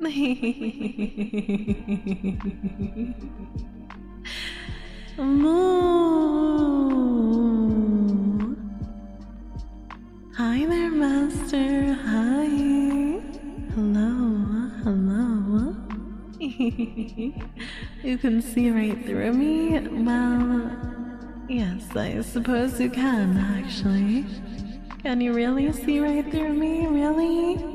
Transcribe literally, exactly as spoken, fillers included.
Moo. Hi there, Master. Hi. Hello. Hello. You can see right through me? Well, yes, I suppose you can, actually. Can you really see right through me? Really?